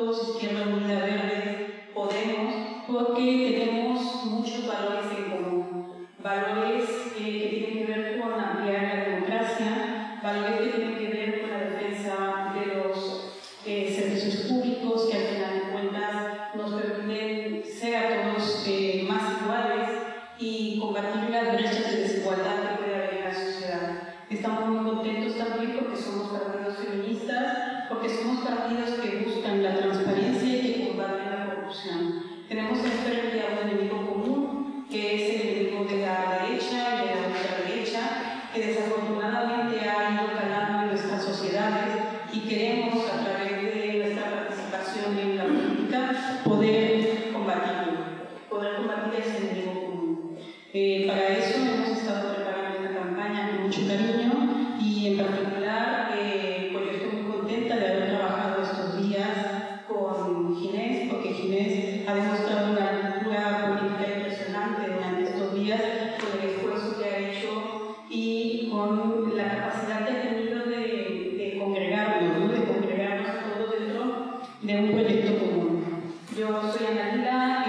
Juntos, Izquierda Unida, Verde, Podemos, porque tenemos muchos valores en común. Valores que tienen que ver con ampliar la democracia, valores que tienen que ver con la defensa de los servicios públicos que al final de cuentas nos permiten ser a todos más iguales y combatir las brechas de desigualdad que puede haber en la sociedad. Estamos muy contentos también porque somos partidos feministas, porque somos partidos que buscan la transparencia y que combaten la corrupción. Tenemos enfrente a un enemigo común, que es el enemigo de la derecha y de la ultraderecha, que desafortunadamente ha ido calando en nuestras sociedades y queremos, a través de nuestra participación en la política, poder combatir ese enemigo común. Para eso hemos estado preparando esta campaña con mucho cariño y en particular pues yo estoy muy contenta de haber trabajado estos días con Ginés, porque Ginés ha demostrado una cultura política impresionante durante estos días con el esfuerzo que ha hecho y con la capacidad que ha tenido de congregarnos, ¿no? De congregarnos a todos dentro de un proyecto común. Yo soy Ana Lila,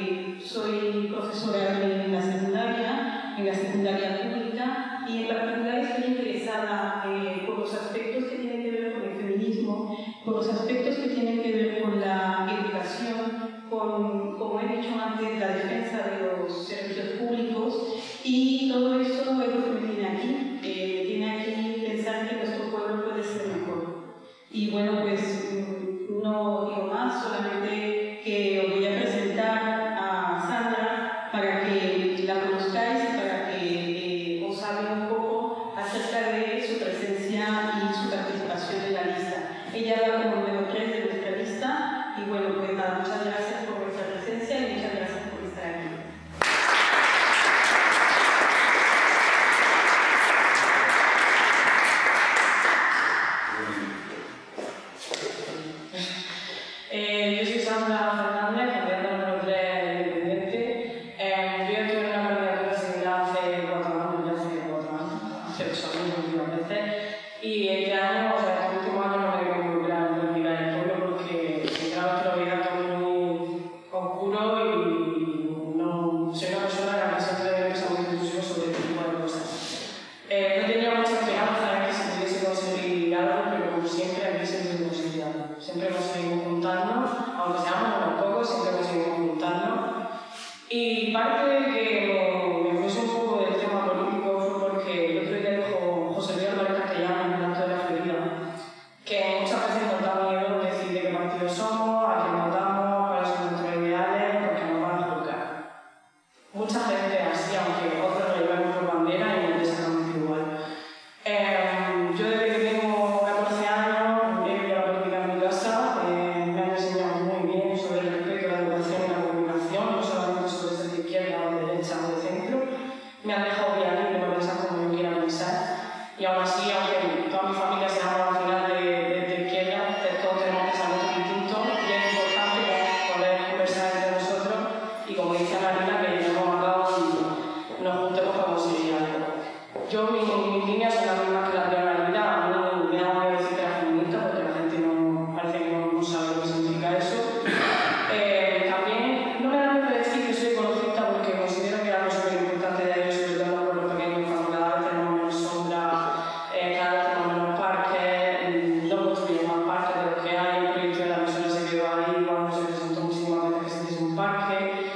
soy profesora en la secundaria pública, y en particular estoy interesada por los aspectos que tienen que ver con el feminismo, por los aspectos que tienen que ver con la educación, con, como he dicho antes, la defensa de los servicios públicos, y todo eso es lo que me tiene aquí. Me tiene aquí pensar que nuestro pueblo puede ser mejor. Y bueno, pues no digo más, solamente que os voy a presentar a Sandra para que la conozcáis y para que os hable un poco acerca de su presencia y su participación en la lista. Ella va como número 3 de nuestra lista y bueno, pues nada, muchas gracias por vuestra presencia y muchas gracias por estar aquí. Yo soy Sandra Fernández, candidata número 3 independiente. Yo estuve en una candidatura similar hace 8 años últimamente, y este año, o sea, este último año no me he involucrado en política del pueblo porque sinceramente lo veía todo muy oscuro y no soy una persona que a mí siempre me pesa muy ilusión sobre este tipo de cosas. No tenía mucha esperanza en que se pudiese conseguir algo, pero como siempre aquí siempre se consigue algo. Siempre conseguimos juntarnos, aunque seamos unos pocos, siempre conseguimos juntarnos. Y parte de que me puse un poco del tema político fue porque el otro día dijo José Luis Álvarez Castellano en el acto de la Florida que muchas veces nos da miedo decir de qué partido somos, a quién votamos, cuáles son nuestros ideales, porque nos van a juzgar. Mucha gente así, aunque otros lo llevan por bandera y no es exactamente igual. Yo desde que tengo 14 años he vivido la política en mi casa, me han enseñado muy bien sobre el respeto, la educación y la comunicación, no solamente sobre ser de izquierda o de derecha o de centro. Me han dejado bien libre para pensar como yo quiera pensar, y aún así, aunque toda mi familia seamos al final de izquierda, todos tenemos pensamientos distintos y es importante poder conversar entre nosotros y, como dice Ana Lila, que lleguemos a cabo y nos juntemos para conseguir algo. Yo, mis líneas son las mismas que las de Ana Lila. A mí me da miedo decir que era feminista porque la gente no, parece que no sabe lo que significa eso. También no me da miedo decir que soy ecologista porque considero que era algo súper importante de ellos, sobre todo por los pequeños, cuando cada vez tenemos menos sombra, cada vez tenemos menos parques, no construyen más parques de los que hay. El proyecto de la persona se quedó ahí cuando se presentó muchísimas veces que se hiciese un parque.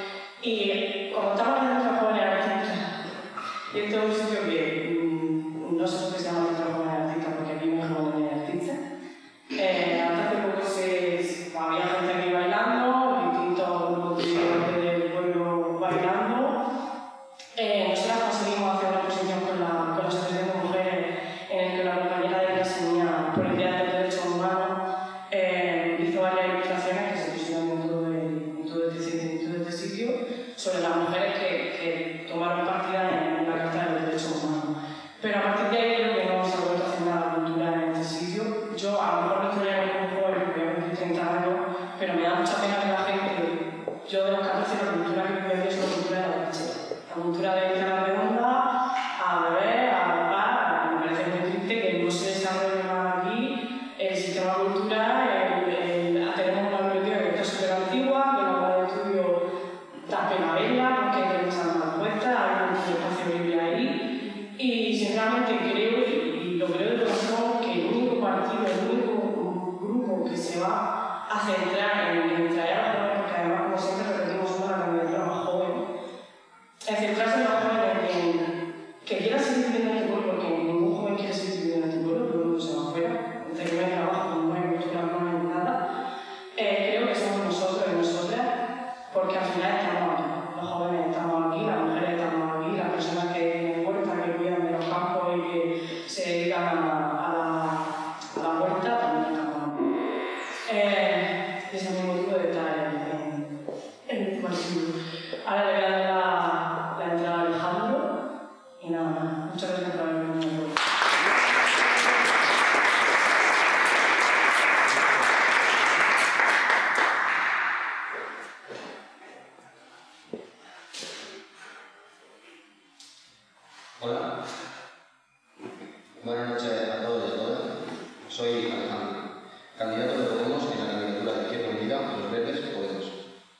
Y como estamos en nuestros jóvenes artistas, y esto es un sitio que no sé por qué se llama nuestros jóvenes artistas, porque aquí no hay jóvenes artistas. Hasta hace poco había gente aquí bailando, distintos grupos del pueblo bailando. Nosotras conseguimos hacer una exposición con la Asociación de Mujeres en el que la compañera de la Semilla por el Día de los Derechos Humanos hizo varias ilustraciones que se pusieron en todo este sitio sobre las mujeres que tomaron partida en la Carta de los Derechos Humanos. Pero a partir de ahí creo que no se ha vuelto a hacer nada cultural en este sitio. Yo a lo mejor no estoy en un joven porque voy a cumplir 30 años, pero me da mucha pena que la gente, yo de los 14, la cultura que vivo es la cultura de la leche. La cultura de estar a redonda, a beber, a bar. Me parece muy triste que no se desarrolle más aquí el sistema cultural. Tenemos una a centrar en traer a los jóvenes, porque además, como siempre repetimos, somos la candidatura más joven, en centrarse en los jóvenes que quieran seguir viviendo en este pueblo, porque ningún joven quiere seguir viviendo en este pueblo, todo el mundo se va afuera, entre que no hay trabajo, no hay cultura, no hay nada. Creo que somos nosotros y nosotras, porque al final estamos aquí, los jóvenes estamos aquí, las mujeres estamos aquí, las personas que huertan, que cuidan de los campos y que se dedican a la huerta, también estamos aquí. Ese es mi motivo de estar en el partido. Ahora le voy a dar la entrada a Alejandro y nada más. Muchas gracias por haberme venido. Hola, buenas noches a todos y a todas. Soy Alejandro, candidato de Podemos en la candidatura de Izquierda Unida, Los Verdes, Podemos.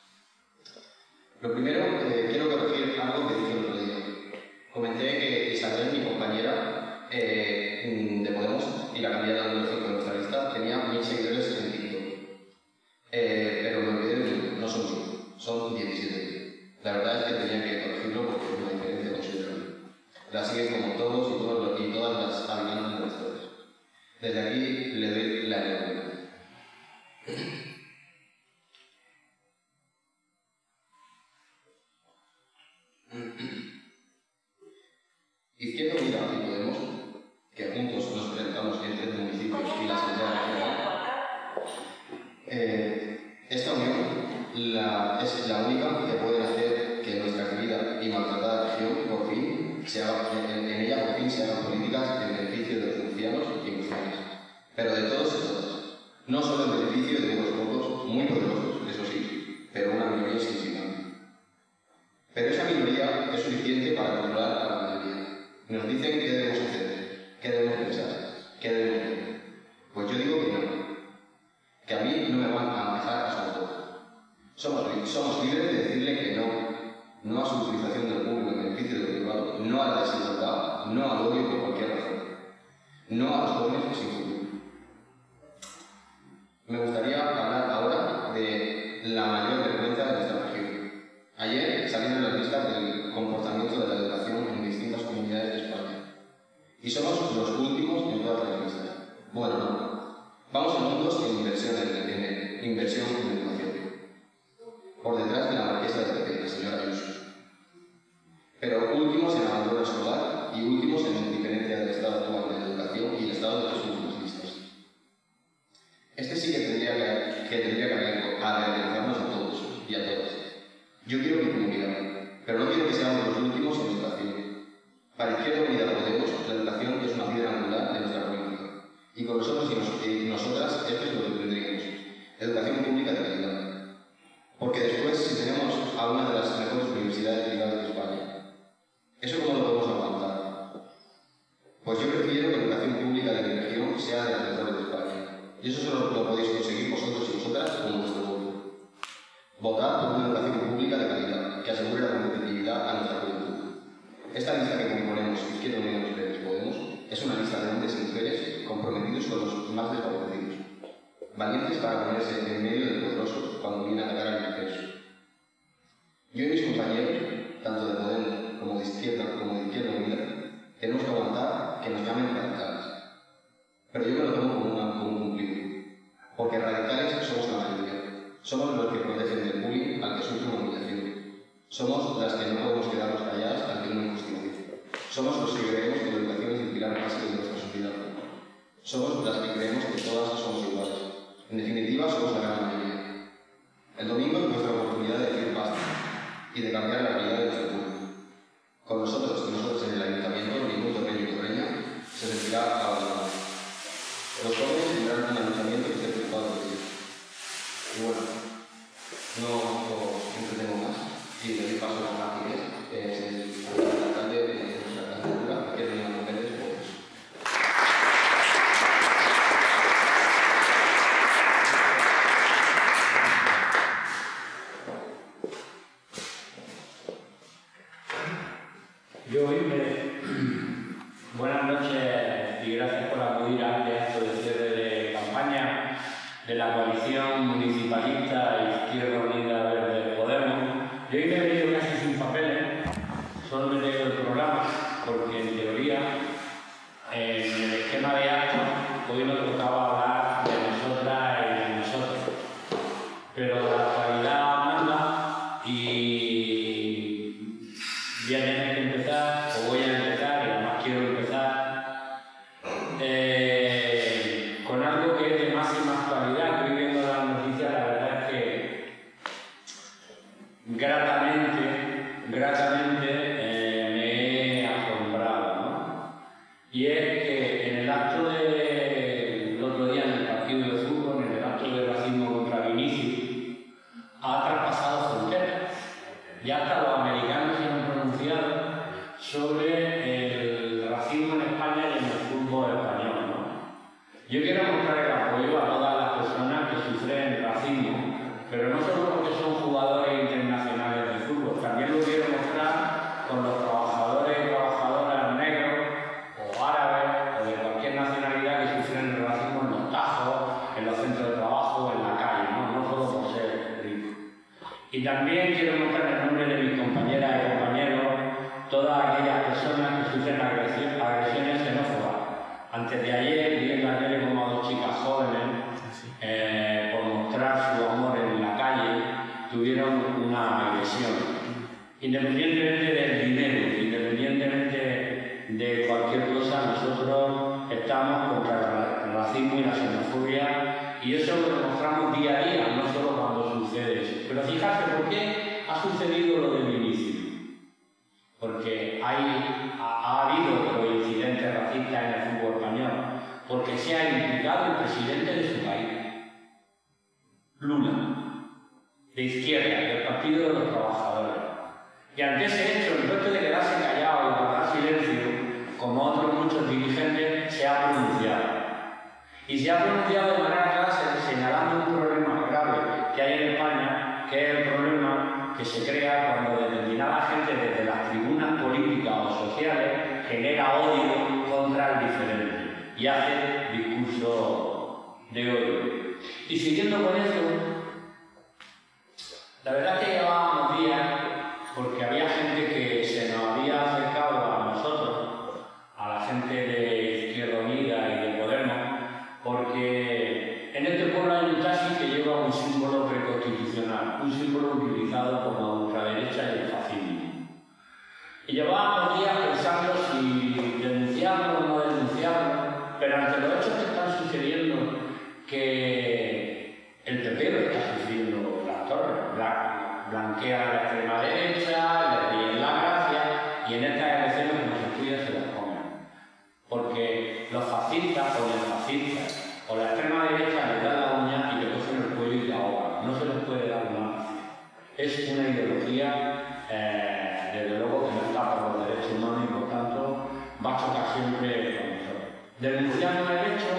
Lo primero, quiero corregir algo que dije el otro día. Comenté que Isabel, mi compañera de Podemos y la candidata número 5 de nuestra lista, tenía 1000 seguidores en TikTok. Pero me olvidé de que no son 1000, son 17. La verdad es que tenía que corregirlo porque es una diferencia considerable. La siguen como todos y todas las habitantes de nuestra zona. Desde aquí le doy la enhorabuena. Izquierda Unida y Podemos, que juntos nos presentamos en 3 municipios y la Asamblea Regional, esta unión es la única que puede hacer que nuestra querida y maltratada región por fin en ella por fin se hagan políticas en beneficio de los murcianos y murcianas, pero de todos y todas, no solo en beneficio de unos pocos muy poderosos, eso sí, pero una minoría insignificante. Pero esa minoría es suficiente para controlar a la mayoría. Nos dicen qué debemos hacer, qué debemos pensar, qué debemos hacer. Pues yo digo que no, que a mí no me van a dejar a su antojo. Somos libres de decirle que no a su utilización del público en beneficio de lo privado, no a la desigualdad, no al odio por cualquier razón, no a los jóvenes sin futuro. Me gustaría hablar ahora de la mayor vergüenza de nuestra región. Ayer salieron las listas del comportamiento de la educación en distintas comunidades de España. Y somos los últimos en todas las listas. Bueno, no. Vamos segundos en inversión en educación. Por detrás de la marquesa de Pepe, la señora Ayuso. Pero últimos en abandono escolar y últimos en diferencia del estado actual de la educación y el estado de las últimas listas. Este sí que tendría que avergonzarnos a todos y a todas. Yo quiero mi comunidad, pero no quiero que seamos los últimos en educación. Para Izquierda Unida Podemos, la educación es una piedra angular de nuestra política. Y con nosotros y nosotras esto es lo que tendríamos. Educación pública de calidad. Porque después, si tenemos a una de las mejores universidades privadas de España, ¿eso cómo lo podemos aguantar? Pues yo prefiero que la educación pública de mi región sea de las mejores de España. Y eso solo lo podéis conseguir vosotros y vosotras con vuestro voto. Votar por una educación pública de calidad, que asegure la competitividad a nuestra juventud. Esta lista que componemos Izquierda Unida y Los Verdes Podemos es una lista de hombres y mujeres comprometidos con los más desfavorecidos, valientes para ponerse en medio del poderoso cuando viene a atacar al disperso. Yo y mis compañeros, tanto de Podemos como de Izquierda Unida, tenemos que aguantar que nos llamen radicales. Pero yo me lo tomo como un cumplido, porque radicales somos la mayoría. Somos los que protegen del bullying al que sufre una humillación. Somos las que no podemos quedarnos calladas ante una injusticia. Somos los que creemos que la educación es el pilar básico de nuestra sociedad. Somos las que creemos que todas somos iguales. En definitiva, somos la gran mayoría. El domingo es nuestra oportunidad de decir basta y de cambiar la realidad de nuestro pueblo. Con nosotros y nosotros en el ayuntamiento, ningún torreño y torreña se sentirá abandonado. Los jóvenes tendrán un ayuntamiento que esté preocupado por ellos. Y bueno, no os entretengo más y le doy paso a Martínez, que es el alcalde de nuestra candidatura, que es de Los Verdes Podemos. Buenas noches y gracias por acudir a este acto de cierre de campaña de la coalición municipalista, Izquierda Unida, Verde, Podemos. Yo hoy me he venido casi sin papeles, solo me he leído el programa, porque en teoría, en el esquema de actos, hoy nos tocaba hablar de nosotras y de nosotros. Pero la actualidad manda y voy a tener que empezar, o voy a empezar, y además quiero empezar, con algo que es de máxima actualidad. Estoy viendo las noticias, la verdad es que gratamente me he asombrado, ¿no? Y es que en el acto del otro día en el partido de fútbol, en el acto de racismo contra Vinicius, ha traspasado fronteras. Ya hasta los americanos se han pronunciado sobre el racismo en España y en el fútbol español, ¿no? Yo quiero mostrar el apoyo a todas las personas que sufren racismo, pero no solo porque son jugadores internacionales de fútbol, también lo quiero mostrar con los trabajadores y trabajadoras negros o árabes o de cualquier nacionalidad que sufren el racismo en los tajos, en los centros de trabajo, en la calle, no solo por ser ricos. Y también quiero mostrar en nombre de mis compañeras y compañeros todas aquellas personas que sufren agresiones xenófobas. Antes de ayer vi en la tele como a dos chicas jóvenes, por mostrar su amor en la calle, tuvieron una agresión. Independientemente del dinero, independientemente de cualquier cosa, nosotros estamos contra el racismo y la xenofobia, y eso lo demostramos día a día, no solo cuando sucede eso. Pero fijarse, ¿por qué ha sucedido lo de Vinicius? Porque ha habido otros incidentes racistas en el fútbol español, porque se ha implicado el presidente de su país, Lula, de izquierda, del Partido de los Trabajadores. Y ante ese hecho, en vez de quedarse callado y guardar silencio, como otros muchos dirigentes, se ha pronunciado. Y se ha pronunciado de manera clara señalando un problema grave que hay en España, que es el problema que se crea cuando determinada gente desde las tribunas políticas o sociales genera odio contra el diferente y hace discurso de odio. Y siguiendo con eso, la verdad es que llevábamos días, porque había gente que se nos había acercado a nosotros, a la gente de Izquierda Unida y de Podemos, porque en este pueblo hay un taxi que lleva un símbolo preconstitucional, un símbolo utilizado por la ultraderecha y el fascismo. Y llevábamos días pensando si denunciarlo o no denunciarlo, pero ante los hechos que están sucediendo, que el PP lo está sufriendo las torres, blanquean a la extrema derecha, les ríen la gracia, y en estas elecciones que nos estudian se las comen. Porque los fascistas o los fascistas o la extrema derecha les dan la uña y le cogen el cuello y la ahogan. No se les puede dar una. Es una ideología, desde luego, que no está por los derechos humanos y por tanto va a chocar siempre con nosotros. Denunciamos el hecho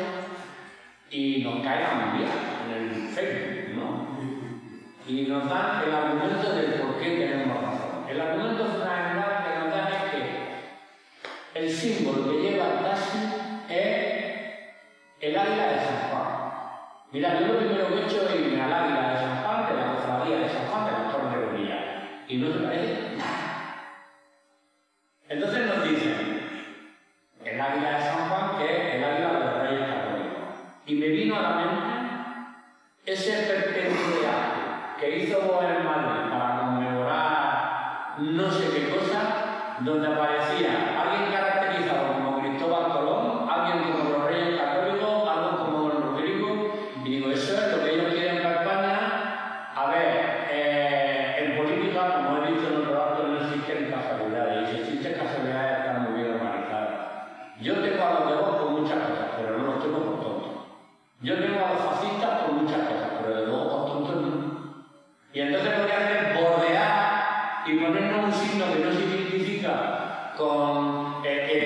y nos cae la mundial en el Facebook, ¿no? Y nos dan el argumento del por qué tenemos razón. El argumento fundamental que nos dan es que el símbolo que lleva el taxi es el águila de San Juan. Mirad, yo lo primero que he hecho es irme al águila de San Juan, de la cofradía de San Juan, de la Torre de Bonilla. Y no se parece nada. Entonces nos dicen el águila de San Juan, que es el águila de los Reyes Católicos. Y me vino a la mente ese perpetuo de acto que hizo Boer Madrid para conmemorar no sé qué cosa, donde aparecía alguien caracterizado como Cristóbal Colón, alguien como los Reyes Católicos, algo como Don Rodrigo, y digo, eso es lo que ellos quieren para España. A ver, en política, como he dicho en otro acto, no existen casualidades, y si existen casualidades están muy bien organizadas. Yo tengo a los de vos por muchas cosas, pero no los tengo por tontos. Yo tengo a los fascistas por muchas cosas, pero de luego por tontos no. Y entonces lo que hacen es bordear y ponernos un signo que no se identifica con el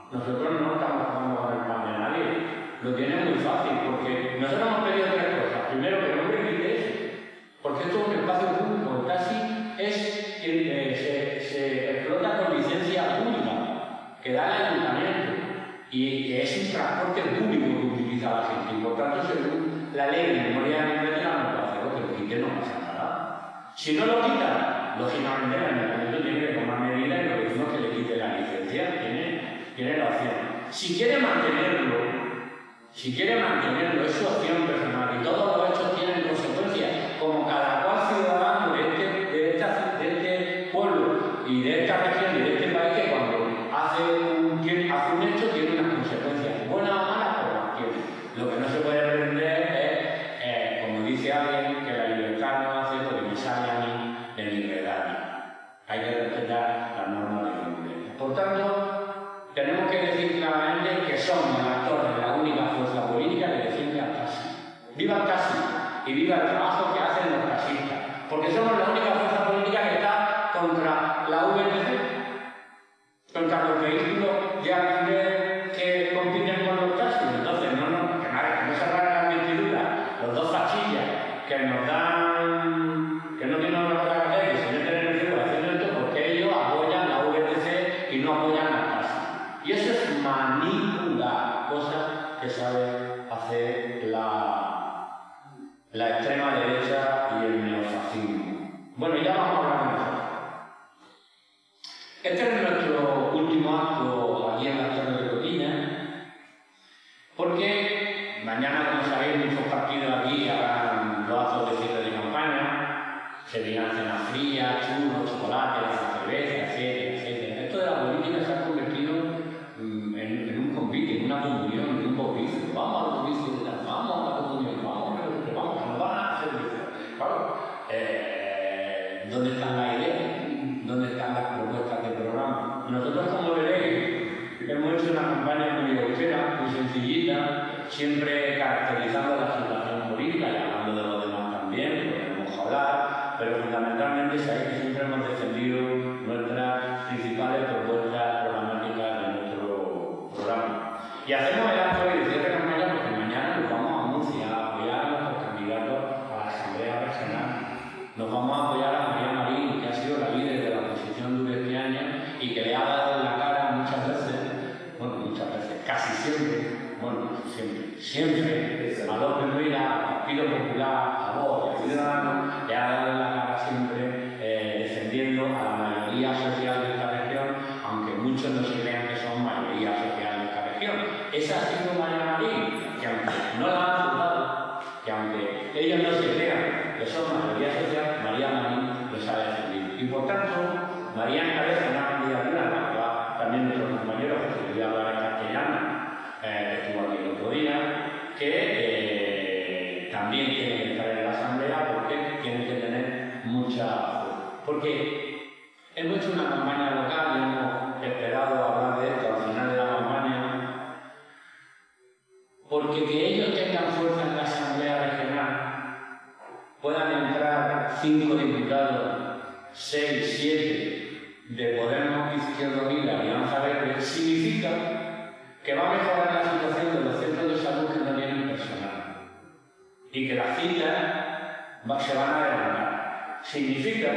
Nosotros no estamos jugando con el pan de nadie. Lo tiene muy fácil, porque nosotros hemos pedido tres cosas. Primero, que no permite eso, porque esto es un espacio público. El taxi se explota con licencia pública, que da el ayuntamiento, y es un transporte público que utiliza la gente. Y por tanto, según la ley de memoria democrática, no puede hacerlo, que lo quite, no pasa nada. Si no lo quita, lógicamente el ayuntamiento tiene que tomar medidas y lo que decimos que le quite la licencia, tiene la opción. Si quiere mantenerlo, es su opción personal y todos los hechos tienen consecuencias, como cada cual ciudadano de este pueblo y de esta región y de este país, que cuando hace un hecho tiene unas consecuencias, buenas o malas, pero las tiene. Lo que no se puede pretender es, como dice alguien, que la libertad no hace lo que me sale a mí de mi realidad. Hay que respetar las normas de la convivencia. Por tanto, tenemos que decir claramente que somos el actor de la única fuerza política que defiende al taxi. ¡Viva el taxi! Y viva el trabajo que hacen los taxistas. Porque somos la única fuerza política que está contra la VTC, contra los vehículos de alquiler que compiten con los taxis. Entonces, que no se agarren las vestiduras, los dos fachillas que nos dan, que no tienen otra cosa que hacer, que se meten en el fútbol haciendo esto, porque ellos apoyan la VTC y no apoyan al taxi. Y eso es manipular, cosas que sabe hacer la extrema derecha y el neofascismo. Bueno, ya vamos a hablar de nosotros. Este es nuestro último acto aquí en la Torre de Cotiña, porque mañana, como sabéis, muchos partidos aquí harán los actos de cierre de campaña, se dirán cenas frías, churros, chocolate, cerveza, etcétera. Esto de la política se ha convertido en un convite, en una comunión, en un bautizo. Vamos al bautizo, vamos a la comunión, vamos, nos van a hacer servicio. Claro, ¿dónde están las ideas? ¿Dónde están las propuestas de programa? Nosotros, como veréis, hemos hecho una campaña muy austera, muy sencillita, siempre caracterizando la situación política y hablando de los demás también, podemos hablar, pero fundamentalmente sabéis que siempre hemos defendido nuestras principales propuestas programáticas de nuestro programa. Y hacemos el acto de cierre de campaña porque mañana nos vamos a Murcia a apoyar a nuestros candidatos a la Asamblea Regional. Nos vamos a apoyar a María Marín, que ha sido la líder de la oposición durante este año y que le ha dado en la cara muchas veces, casi siempre, a López Rueda, al Partido Popular, a Vox y a Ciudadanos, le ha dado en la cara siempre defendiendo a la mayoría social de esta región, aunque muchos no se crean que son mayoría social de esta región. Esa ha sido María Marín, que aunque no la han juzgado, que aunque ellos no se crean que son mayoría social, María Marín los ha defendido. Y por tanto, María encabeza una candidatura en la que va también nuestros compañeros, que voy a hablar en castellano, que estuvo aquí el otro día, que también tienen que estar en la Asamblea porque tienen que tener mucha fuerza. Porque hemos hecho una campaña local y hemos esperado hablar de esto al final de la campaña, porque que ellos tengan fuerza en la Asamblea Regional, puedan entrar 5 diputados, 6, 7 de Podemos, Izquierda Unida y Alianza Verde, significa que va a mejorar la situación de los centros de salud que no tienen personal y que las citas se van a adelantar. Significa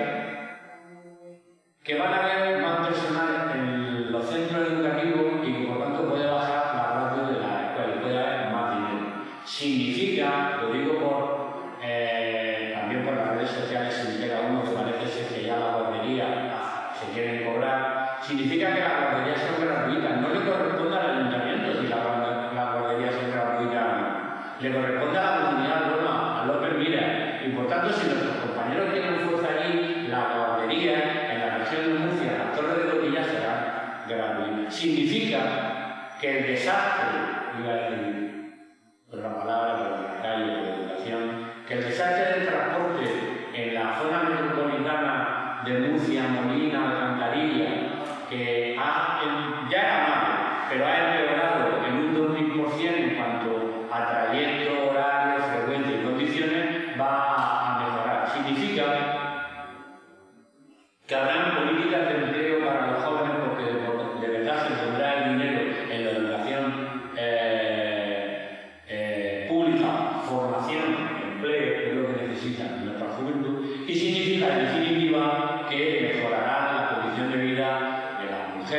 que van a haber más personal en los centros educativos y que por tanto puede bajar la ratio de la escuela y puede haber más dinero. Significa, lo digo también por las redes sociales se entera uno que parece ser que ya la guardería se quieren cobrar, significa que las guarderías son gratuitas. No le corresponde al ayuntamiento si las guarderías son gratuitas, le corresponde a la comunidad autónoma, a López Mira. Y por tanto, si nuestros compañeros tienen fuerza allí, la guardería en la región de Murcia, la Torre de Cotiña, será gratuita. Significa que el desastre, iba a decir otra palabra, pero en la calle, de educación, que el desastre del transporte en la zona metropolitana de Murcia, Molina, Alcantarilla, que ya era malo, pero ha empeorado en un 2000% en cuanto a trayecto, horario, frecuencia y condiciones, va a mejorar. Significa que habrán políticas de empleo para los jóvenes porque de verdad se pondrá el dinero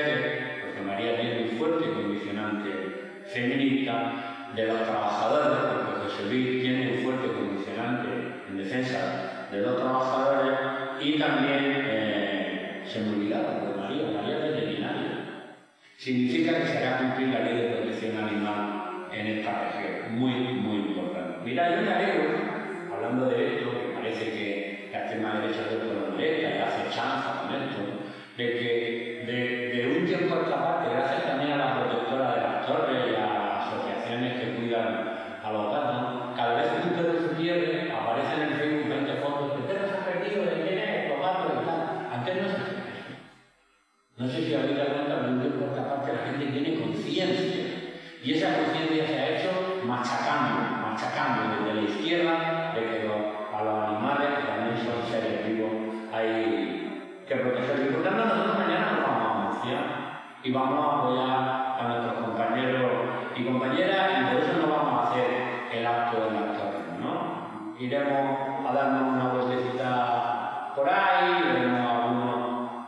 mujeres, porque María tiene un fuerte condicionante feminista, de los trabajadores, porque José Luis tiene un fuerte condicionante en defensa de los trabajadores, y también se me olvidaba de María es veterinaria. Significa que se hará cumplir la ley de protección animal en esta región, muy, muy importante. Mira, yo me alegro, hablando de esto, que parece que la extrema derecha de lo molesta y hace chanza con esto, de que de un tiempo a esta parte, gracias también a la protectora de las torres y a las asociaciones que cuidan a los gatos, cada vez que un perro se pierde, aparece en el Facebook 20 fotos, el perro se ha perdido, de quién es, los gatos y tal. Antes no se hacía eso. No sé si habéis dado cuenta, pero de un tiempo a esta parte la gente tiene conciencia. Y esa conciencia se ha hecho machacando desde la izquierda de que a los animales, que también son seres vivos, hay que protegerlos. Y por tanto, nosotros mañana nos vamos a Murcia y vamos a apoyar a nuestros compañeros y compañeras, y por eso no vamos a hacer el acto en las torres, ¿no? Iremos a darnos una vueltecita por ahí, veremos a algunos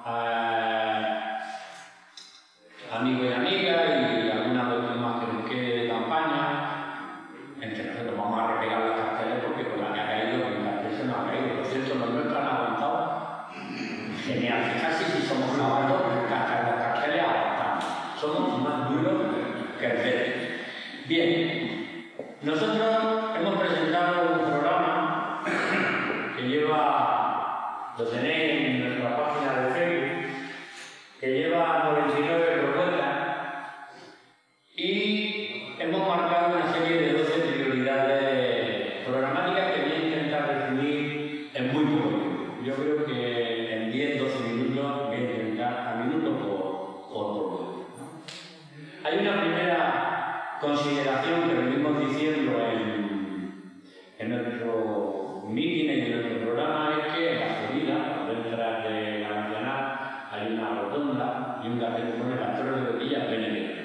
amigos y amigas y algunas veces más que nos quede de campaña. Entre nosotros vamos a repegar los carteles porque con la que ha caído, con el cartel se nos ha caído. Por cierto, los nuestros han aguantado. Genial, fijarse si somos novatos, los carteles aguantamos. Somos más duros que el verde. Bien, nosotros hemos presentado un programa que lleva, lo tenéis en nuestra página de Facebook, que lleva 99 propuestas y hemos marcado una serie de 12 prioridades programáticas que voy a intentar resumir en muy poco tiempo. Yo creo que en 10-12 minutos voy a intentar, a minutos por propuesta, ¿no? Hay una primera consideración que venimos diciendo en nuestro meeting y en nuestro programa, es que en la Florida, detrás de la Nacional, hay una rotonda y un cartel que pone las Torres de Boquilla PNV.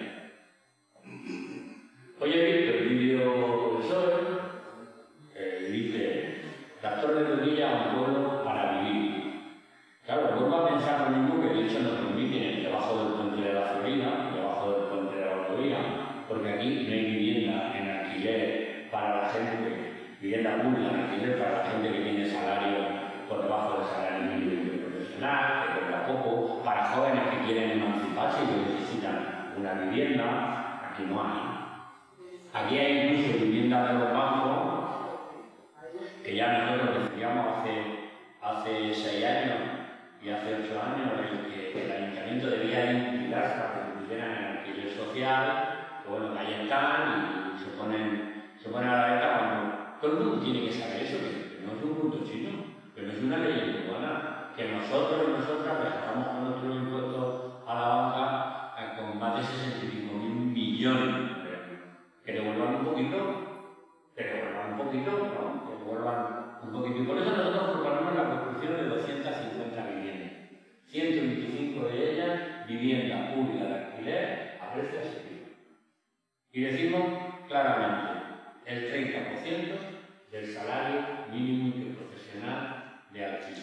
Hoy he visto el vídeo del PSOE, dice las Torres de Boquilla, un pueblo para vivir. Claro, vuelvo a pensar lo mismo que he dicho en otros mítines, debajo del puente de la Florida, debajo del puente de la autovía, porque aquí no hay vivienda en alquiler para la gente, vivienda pública en alquiler para la gente que tiene salario por debajo del salario mínimo profesional, que cobra poco, para jóvenes que quieren emanciparse y que necesitan una vivienda. Aquí no hay. Aquí hay incluso viviendas de los bancos que ya nosotros decíamos hace 6 años y hace 8 años que el ayuntamiento debía implicarse para que se pusieran en alquiler social, que bueno, que ahí están y se ponen a la venta cuando todo el mundo tiene que saber eso, que no es un punto chino, que no es una ley urbana, que nosotros y nosotras gastamos con nuestros impuestos a la banca con más de 65.000 millones de euros. Que devuelvan un poquito, ¿no? Que devuelvan un poquito. Y por eso nosotros proponemos la construcción de 250 viviendas. 125 de ellas, vivienda pública de alquiler a precio asequible. Y decimos claramente, el 30% del salario mínimo interprofesional de alquiler,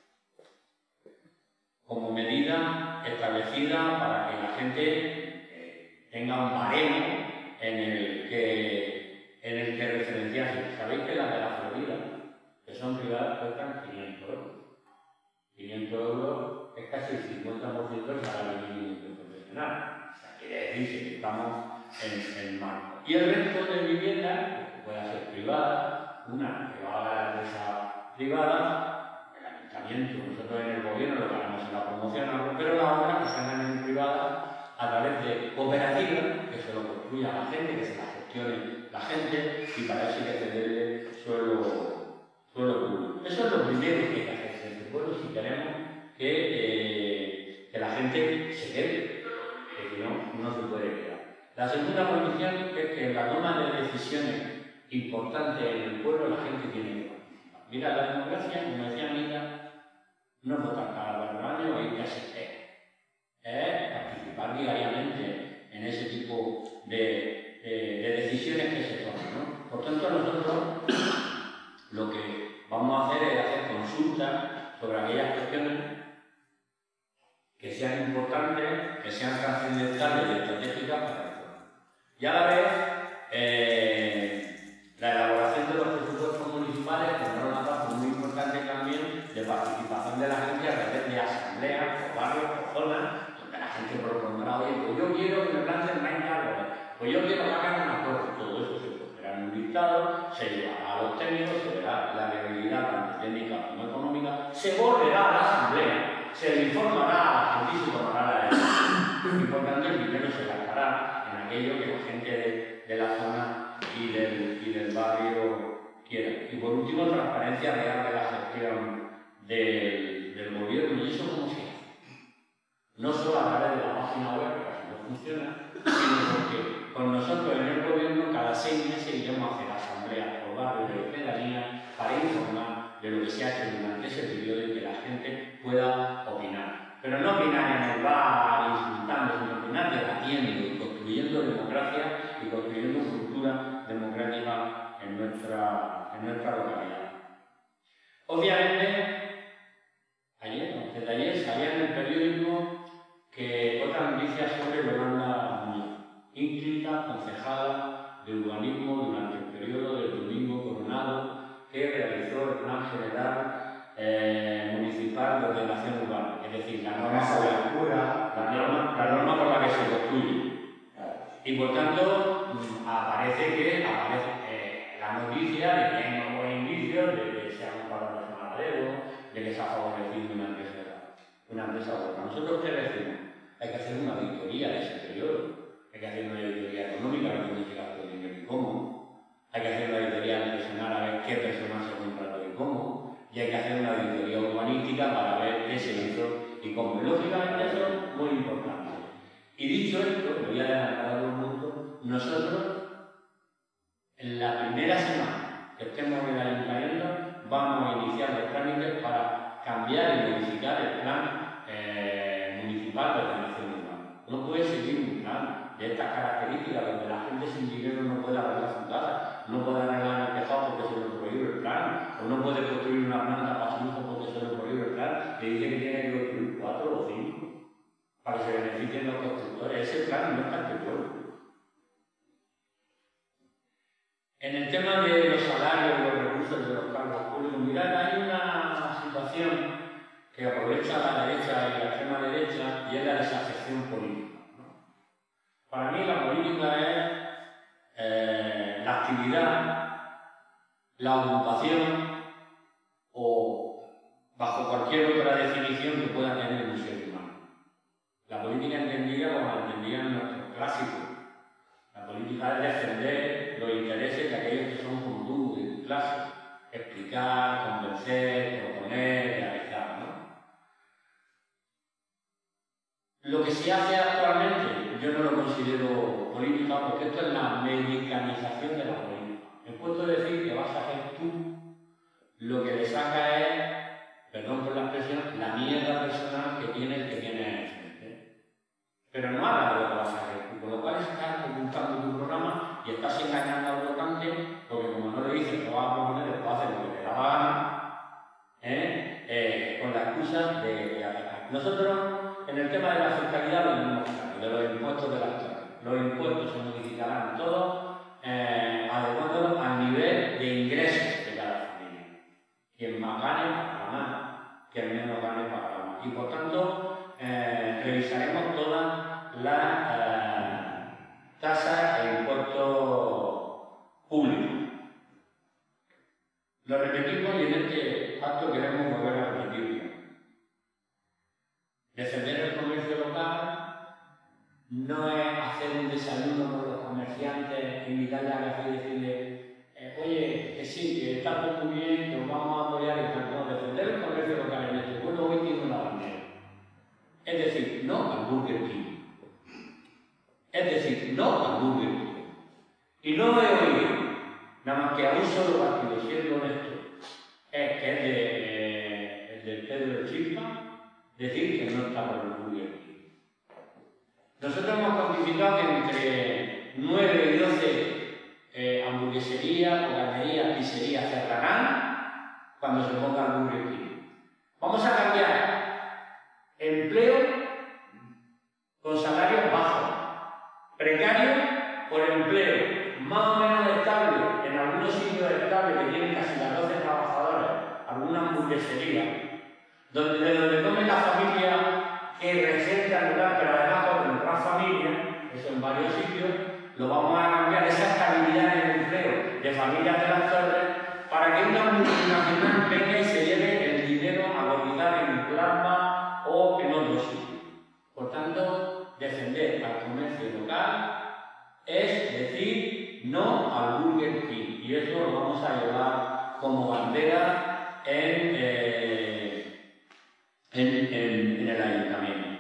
como medida establecida para que la gente tenga un baremo en el que referenciarse. Sabéis que las de la Florida, que son privadas, cuestan 500 euros. 500 euros es casi el 50% del salario mínimo interprofesional. O sea, quiere decir que estamos en marco. Y el resto de viviendas, que pueda ser privada, una que va a la empresa privada, el ayuntamiento, nosotros en el gobierno lo que haremos en la promoción, pero la otra que se hagan en privada a través de cooperativas, que se lo construya a la gente, que se la gestione la gente, y para eso hay que cederle suelo público. Eso es lo primero que hay que hacer en este pueblo si queremos que la gente se quede, que si no, no se puede quedar. La segunda condición es que en la toma de decisiones importantes en el pueblo la gente tiene que participar. Mira, la democracia, como decía Mira, no es votar cada 4 años o ir a asistir. Es participar diariamente en ese tipo de decisiones que se toman, ¿no? Por tanto, nosotros lo que vamos a hacer es hacer consultas sobre aquellas cuestiones que sean importantes, que sean trascendentales y estratégicas para el pueblo. Y a la vez, la elaboración de los presupuestos municipales tendrá una parte muy importante también de participación de la gente a través de asambleas, por barrios, por zonas, donde la gente propondrá, oye, pues yo quiero que me planten más árboles, pues yo quiero que hagan una cosa, todo eso se pondrá en un listado, se llevará a los técnicos, se verá la viabilidad tanto técnica como económica, se volverá a la asamblea, se le informará a la gente y se tomará la decisión. Y por tanto el dinero se gastará en aquello que la gente de la zona y del barrio quiera. Y por último, transparencia real de la gestión del gobierno. ¿Y eso cómo se hace? No solo a través de la página web, que casi no funciona, sino porque con nosotros en el gobierno cada 6 meses iremos a hacer asambleas por barrios de pedanía para informar de lo que se ha hecho durante ese periodo y que la gente pueda opinar. Pero no opinar en el bar, insultando, sino opinar debatiendo y construyendo democracia y construyendo cultura democrática en nuestra localidad. Obviamente, antes de ayer salía en el periódico que otra noticia sobre Yolanda Muñoz, ínclita concejala de urbanismo durante el periodo del Domingo Coronado, que realizó el Plan General Municipal de Ordenación Urbana, es decir, la norma por la que se construye. Y por tanto, aparece la noticia de que hay nuevos indicios de que se han ocupado los ganaderos, de que se ha favorecido una empresa buena. ¿Nosotros qué decimos? Hay que hacer una auditoría de ese periodo, hay que hacer una auditoría económica de dónde se gastó el dinero y cómo, hay que hacer una auditoría personal a ver qué personas se contrató y cómo, y hay que hacer una auditoría urbanística para ver qué se hizo y cómo. Lógicamente eso es muy importante. Y dicho esto, me voy a adelantar a todo el mundo, nosotros en la primera semana que estemos en el ayuntamiento vamos a iniciar los trámites para cambiar y modificar el plan municipal de ordenación urbana. No puede seguir un plan de estas características donde la gente sin dinero no puede arreglar su casa, no puede arreglar el tejado porque se le prohíbe el plan, o no puede construir una planta para su hijo porque se le prohíbe el plan, que dice que tiene que construir 4 o 5 para que se beneficien los constructores. Ese plan no está en el pueblo. En el tema de los salarios y los recursos de los cargos públicos, mirad, hay una situación que aprovecha la derecha y la extrema derecha y es la desafección política, ¿no? Para mí la política es la actividad, la ocupación o bajo cualquier otra definición que pueda tener un ser humano. La política entendida como la entendían nuestros clásicos. La política es defender los intereses de aquellos que son como tú, de tu clase. Explicar, convencer, proponer, realizar, ¿no? Lo que se hace actualmente, yo no lo considero política porque esto es la medicalización de la política. Me puedo decir que vas a hacer tú lo que le saca es, perdón por la expresión, la mierda personal que tiene el que tiene enfrente. Pero no hagas lo que vas a hacer tú, con lo cual estás ocultando tu programa y estás engañando al votante porque como no le dices que vas a proponer, después haces lo que te da la gana, con la excusa de atacar. Nosotros, en el tema de la fiscalidad, lo mismo claro, de los impuestos de las torres. Los impuestos se modificarán todos adecuándolos al nivel de ingresos de cada familia. Quien más gane, pagará más. Quien menos gane, pagará más. Y por tanto, revisaremos todas las tasas e impuestos públicos. Lo repetimos y en este acto queremos volver a repetirlo. Defender el comercio local no es hacer un desayuno con los comerciantes, invitarle a café y decirle oye, que sí, que está todo muy bien, que os vamos a apoyar y tal. No, defender el comercio local en este pueblo hoy tiene una bandera. Es decir, no al Burger King. Es decir, no al Burger King. Y no he oído nada más que a un solo partido, siendo honesto, que es del Pedro de Chispa, decir que no está por el Burger King. Nosotros hemos cuantificado que entre 9 y 12 hamburgueserías, carnerías, pizzerías cerrarán cuando se ponga el Burger King. Vamos a cambiar empleo deficitario por empleo más o menos estable, en algunos sitios estables que tienen casi 14 trabajadores, alguna hamburguesería, donde comen la familia que representa el lugar, pero además con otra familia, eso en varios sitios, lo vamos a cambiar, esa estabilidad en el empleo de familias de las torres, para que una multinacional venga y se lleve el dinero a cotizar en plasma o en otro sitio. Por tanto, defender al comercio local es decir no al Burger King, y eso lo vamos a llevar como bandera en el ayuntamiento.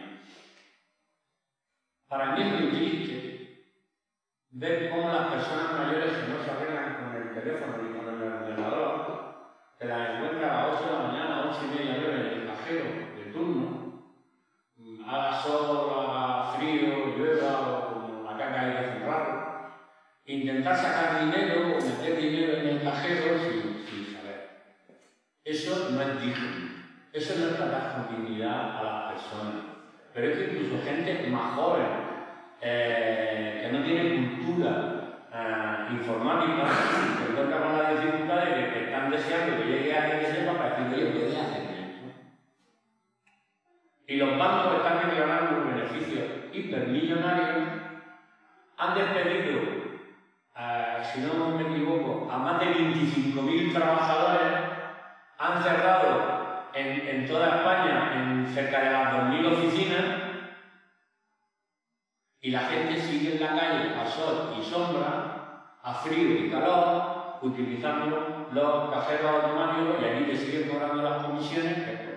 Para mí es muy triste ver cómo las personas mayores que no se arreglan con el teléfono ni con el ordenador, se las encuentran a las 8 de la mañana, 8 y media, 9 en el cajero de turno, haga sol, haga frío, llueva o como la caca ahí hace un rato, intentar sacar dinero o meter dinero en el cajero sin saber. Eso no es digno, eso no es tratar con dignidad a las personas. Pero es que incluso gente más joven, que no tiene cultura informática, se encuentra con la dificultad de que están deseando que llegue alguien que sepa para decir, oye, puedes hacer esto. Y los bancos están declarando un beneficio hipermillonarios, han despedido, si no me equivoco, a más de 25.000 trabajadores, han cerrado en toda España en cerca de las 2.000 oficinas, y la gente sigue en la calle a sol y sombra, a frío y calor, utilizando los cajeros automáticos, y allí te siguen cobrando las comisiones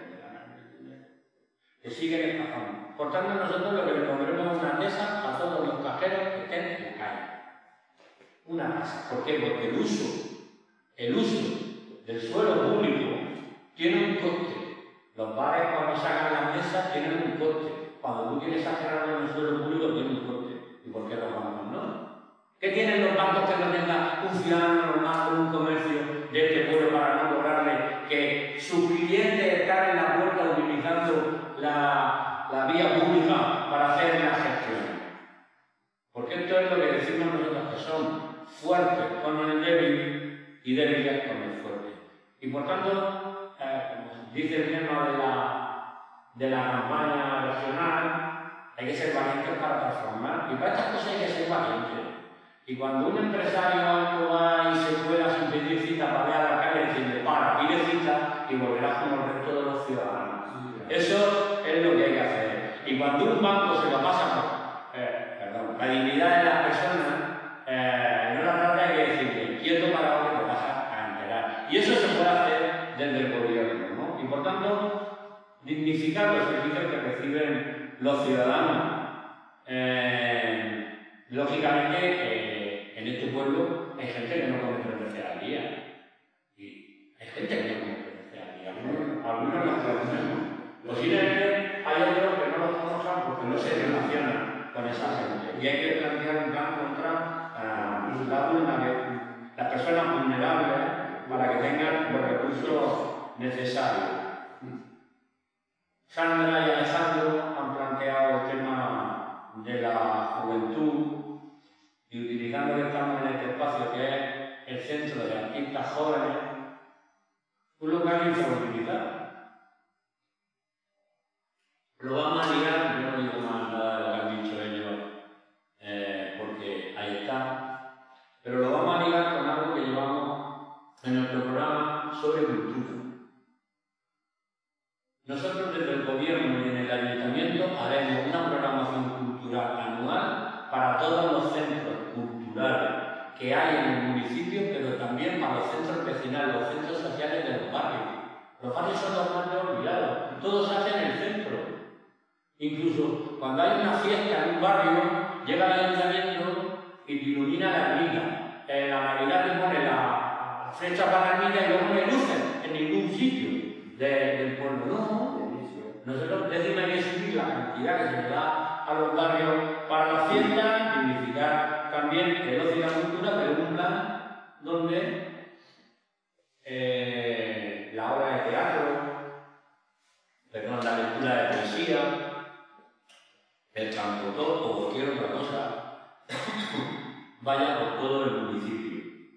que siguen estafando. Por tanto, nosotros lo que le pondremos es una mesa a todos los cajeros que estén en la calle. Una masa. ¿Por qué? Porque el uso del suelo público tiene un coste. Los bares, cuando sacan las mesas, tienen un coste. Cuando tú quieres hacer algo en el suelo público, tiene un coste. ¿Y por qué los bancos no? ¿Qué tienen los bancos que no tenga un ciudadano normal o un comercio de este pueblo para no cobrarle que sus clientes están en la puerta utilizando la vía pública para hacer las gestiones? Porque esto es lo que decimos nosotros, que son fuertes con el débil y débiles con el fuerte. Y por tanto, como dice el tema de la campaña regional, hay que ser valientes para transformar. Y para estas cosas hay que ser valientes. Y cuando un empresario algo va y se cuela sin pedir cita para ir a la calle diciendo, para, pide cita y volverás como el resto de los ciudadanos. Eso es lo que hay que hacer. Y cuando un banco se lo pasa por la dignidad de las personas, no la trata de decirle, quieto para lo que te vas a enterar. Y eso se puede hacer desde el gobierno, ¿no? Y por tanto, dignificar los servicios que reciben los ciudadanos. Lógicamente, en este pueblo hay gente que no come 3 veces al día. Y hay gente que no come 3 veces al día. Algunos los conocemos. Posiblemente hay otros que no los conozcan porque no se relacionan con esa gente. Y hay que plantear un plan contra las personas vulnerables para que tengan los recursos necesarios. Sandra y Alejandro han planteado el tema de la juventud y utilizando que estamos en este espacio que es el centro de artistas jóvenes, un local infrautilizado. Lo vamos a ligar, yo no digo más nada de lo que han dicho ellos, porque ahí está, pero lo vamos a ligar con algo que llevamos en nuestro programa sobre cultura. Nosotros desde el gobierno y en el ayuntamiento haremos una programación cultural anual para todos los centros culturales que hay en el municipio, pero también para los centros vecinales, los centros sociales de los barrios. Los barrios son los más olvidados, todo se hace en el centro. Incluso cuando hay una fiesta en un barrio, llega el ayuntamiento y te ilumina la ermita. En la Navidad te pone la flecha para la ermita y luego no hay luces en ningún sitio del pueblo. No, nosotros decimos que hay que subir la cantidad que se le da a los barrios para las fiestas, dignificar también el ocio y la cultura, pero en un plan donde la obra de teatro, la lectura de poesía, el cantautor o cualquier otra cosa vaya por todo el municipio.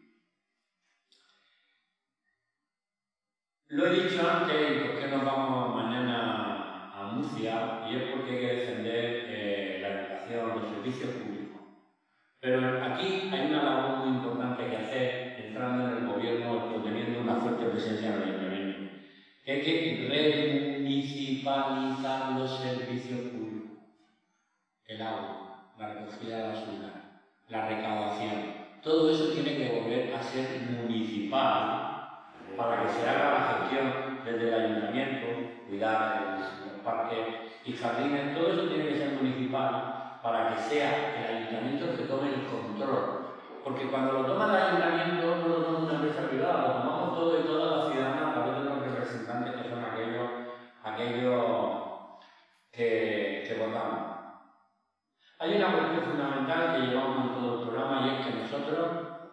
Lo he dicho antes, y por qué nos vamos mañana a Murcia, y es porque hay que defender la educación, los servicios públicos. Pero aquí hay una labor muy importante que hacer, entrando en el gobierno o teniendo una fuerte presencia en el ayuntamiento, que hay que remunicipalizar los servicios públicos. El agua, la recogida de basura, la recaudación. Todo eso tiene que volver a ser municipal para que se haga la gestión desde el ayuntamiento, cuidar los parques y jardines. Todo eso tiene que ser municipal para que sea el ayuntamiento el que tome el control. Porque cuando lo toma el ayuntamiento no lo toma una empresa privada, lo tomamos todo y toda la ciudadana a través de los representantes que son aquellos que votamos. Hay una cuestión fundamental que llevamos en todo el programa y es que nosotros,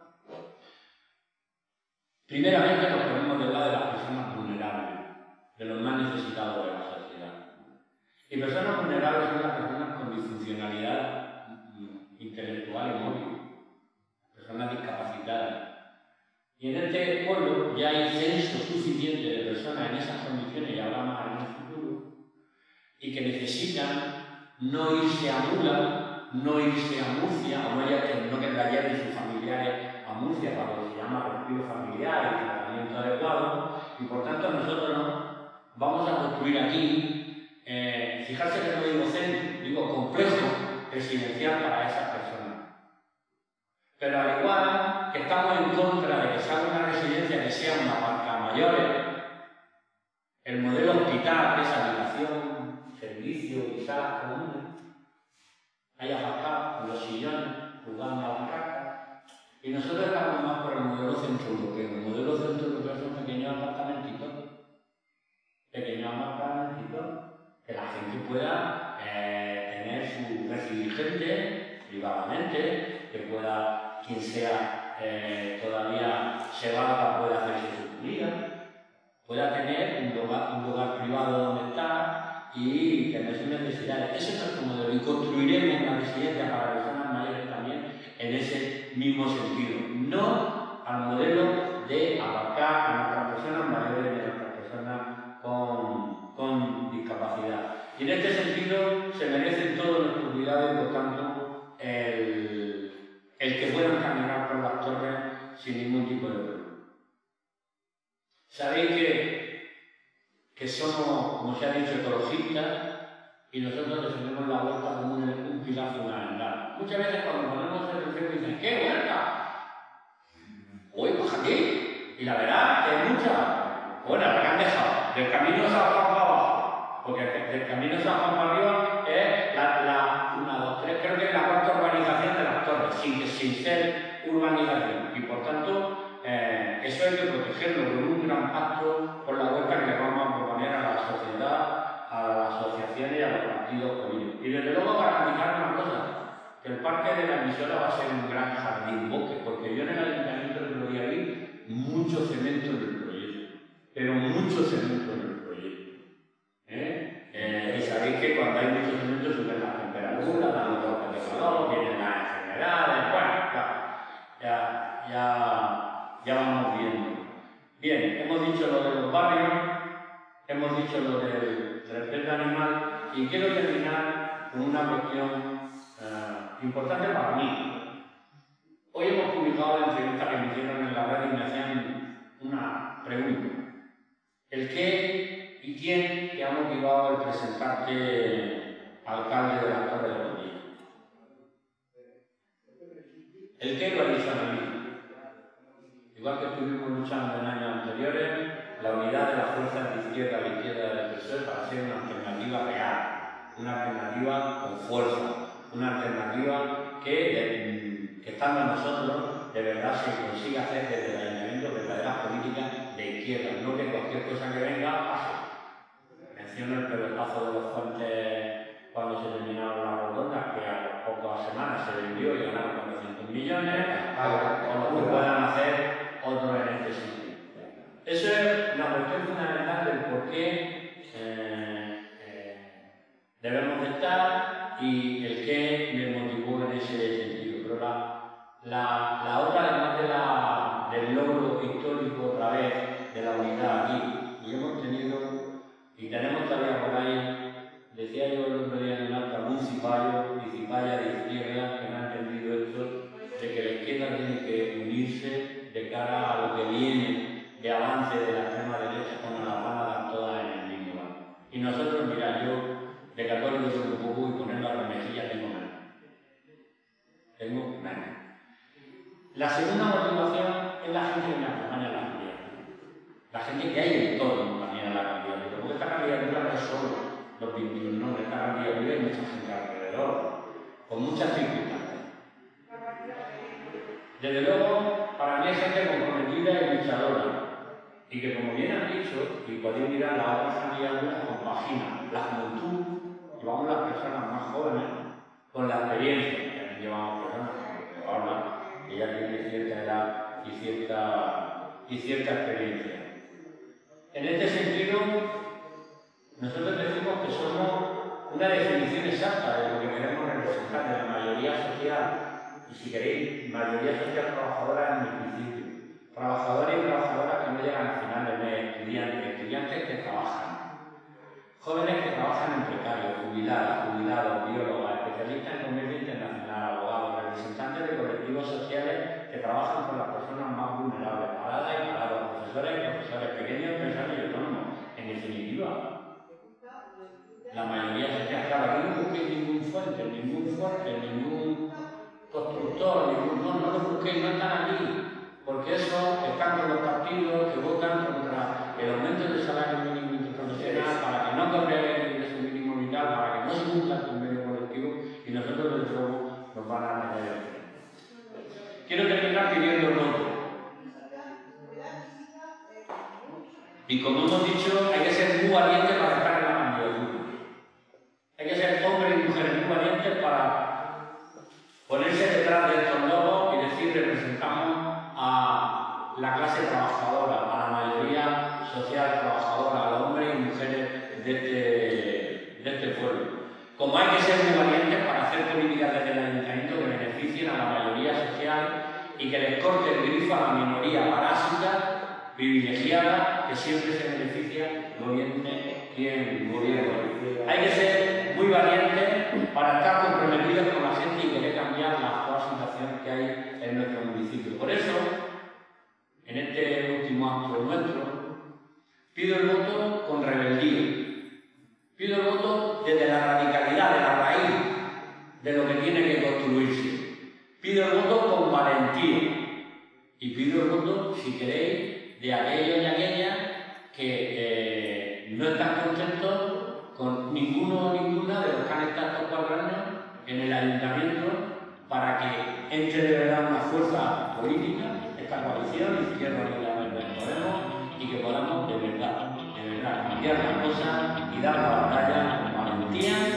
primeramente, nos ponemos del lado de las personas vulnerables, de los más necesitados de la sociedad. Y personas vulnerables son las personas con disfuncionalidad intelectual y móvil, personas discapacitadas. Y en este pueblo ya hay censo suficiente de personas en esas condiciones, y habrá más en el futuro, y que necesitan no irse a Mula, no irse a Murcia, o no que trajeran sus familiares a Murcia para lo que se llama respiro familiar y tratamiento adecuado, y por tanto nosotros vamos a construir aquí, fijarse que no digo centro, digo complejo residencial para esas personas. Pero al igual que estamos en contra de que se haga una residencia que sea una para mayores, el modelo hospital, que es habitación, servicio y salas comunes, hay aparcados con los sillones, jugando a la carta. Y nosotros estamos más por el modelo centroeuropeo. El modelo centroeuropeo son pequeños apartamentitos, que la gente pueda tener su recibir gente privadamente, que pueda, quien sea todavía se valga, pueda hacerse su comida, pueda tener un lugar privado donde estar y tener sus necesidades. Ese es nuestro modelo y construiremos una residencia para personas mayores también en ese mismo sentido. No al modelo de abarcar a nuestras personas mayores y a nuestras personas con discapacidad. Y en este sentido se merecen todos nuestros cuidados y por tanto el que puedan caminar por las torres sin ningún tipo de problema. Sabéis que somos, como se ha dicho, ecologistas y nosotros defendemos la huerta como un pilar fundamental. Muchas veces cuando ponemos el reflejo dicen, ¿qué huerta? Uy, pues aquí. Y la verdad que hay muchas. Bueno, la que han dejado. Del camino de San Juan para abajo. Porque del camino de San Juan para arriba es una, dos, tres, creo que es la cuarta urbanización de las torres, sin ser urbanización. Y por tanto, eso hay que protegerlo con un gran pacto por la huerta que le vamos a proponer a la sociedad, a las asociaciones y a los partidos políticos. Y desde luego garantizar una cosa, que el parque de la emisora va a ser un gran jardín bosque, porque yo en el ayuntamiento del otro día vi mucho cemento en el proyecto, pero mucho cemento en el proyecto. Y sabéis que cuando hay mucho cemento suben las temperaturas, dan los golpes de calor, vienen las enfermedades, bueno, ya vamos viendo. Bien, hemos dicho lo de los barrios, hemos dicho lo del respeto animal y quiero terminar con una cuestión importante para mí. Hoy hemos publicado la entrevista que me hicieron en la red y me hacían una pregunta. ¿El qué y quién te ha motivado el presentarte alcalde de la Torre de los Días? ¿El qué lo ha dicho a mí? Igual que estuvimos luchando en años anteriores, la unidad de las fuerzas de izquierda a la izquierda del PSOE para ser una alternativa real, una alternativa con fuerza, una alternativa que estando nosotros de verdad se consiga hacer desde el ayuntamiento verdaderas políticas de izquierda, no que cualquier cosa que venga pase. Menciono el pelotazo de los Fuentes cuando se terminaron las rotondas, que a las pocas semanas se vendió y ganaron 400 millones, o lo que puedan hacer otros en este sitio. Eso es una cuestión fundamental del por qué debemos de estar y el qué me motivó en ese sentido. La otra, además del logro histórico otra vez de la unidad aquí, y hemos tenido, y tenemos todavía por ahí, decía yo el otro día en un acto, algún cipayo y cipaya de izquierda que no ha entendido esto, de que la izquierda tiene que unirse de cara a lo que viene de avance de la extrema derecha cuando las van a dar todas en el mismo lado. Y nosotros, mira, yo de católico soy un poco y poner la remejilla tengo menos. Tengo menos. La segunda motivación es la gente que me acompaña a la candidatura. La gente que hay en torno también a la candidatura. Porque esta candidatura no es solo los 21 nombres, esta candidatura hay mucha gente alrededor, con muchas circunstancias. Desde luego, para mí es gente comprometida y luchadora. Y que, como bien han dicho, y podéis mirar las otras candidaturas, compagina la juventud, llevamos las personas más jóvenes, con la experiencia. También llevamos personas que hablan, que ya tienen cierta edad y cierta experiencia. En este sentido, nosotros decimos que somos una definición exacta de lo que queremos representar, de la mayoría social, y si queréis, mayoría social trabajadora en el principio. Trabajadores y trabajadoras que no llegan al final del mes, estudiantes que trabajan, jóvenes que trabajan en precario, jubilados, biólogos, especialistas en comercio internacional, abogados, representantes de colectivos sociales que trabajan con las personas más vulnerables, paradas y parados, profesores, pequeños empresarios y autónomos. En definitiva, la mayoría social, claro, aquí no busquéis ningún fuerte, ningún constructor, no lo busquéis, no están aquí. Porque eso están con los partidos que votan contra el aumento del salario mínimo interprofesional, para que no cobren el ingreso mínimo vital, para que no se cumpla el convenio colectivo, y nosotros desde luego nos van a meter el freno. Quiero terminar pidiendo el voto. Y como hemos dicho, hay que ser muy valiente para estar en la candidatura. Hay que ser hombres y mujeres muy valientes para ponerse detrás de estos logos y decir representamos a la clase trabajadora, a la mayoría social trabajadora, a los hombres y mujeres de este pueblo. Como hay que ser muy valientes para hacer políticas desde el ayuntamiento que beneficien a la mayoría social y que les corte el grifo a la minoría parásita, privilegiada, que siempre se beneficia, gobierne quien gobierna. Hay que ser muy valientes para estar comprometidos con la gente y querer cambiar la actual situación que hay en nuestro municipio. Por eso, en este último acto nuestro, pido el voto con rebeldía. Pido el voto desde la radicalidad, de la raíz de lo que tiene que construirse. Pido el voto con valentía. Y pido el voto, si queréis, de aquellos y aquellas que no están contentos con ninguno o ninguna de los que han estado estos 4 años en el ayuntamiento, para que entre de verdad una fuerza política, esta coalición, Izquierda Unida Podemos, y que podamos de verdad cambiar las cosas y dar la batalla con valentía